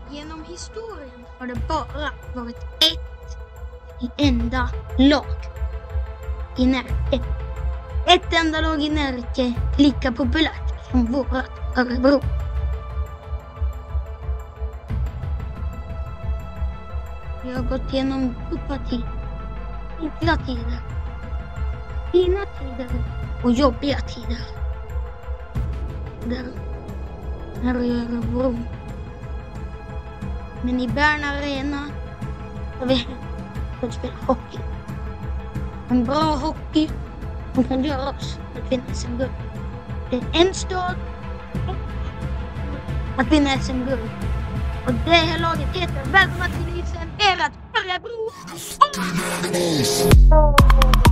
Genom historien har det bara varit ett enda lag i Närke. Ett enda lag i Närke, lika populärt som vårat Örebro. Vi har gått igenom tuffa tider, enkla tider, fina tider och jobbiga tider. Där här i Örebro. Men i Bern Arena har vi fått spela hockey. En bra hockey som kan göra oss att vinna SM-guld. Det är en stad att vinna SM-guld. Och det här laget heter välkomna till ert Örebro.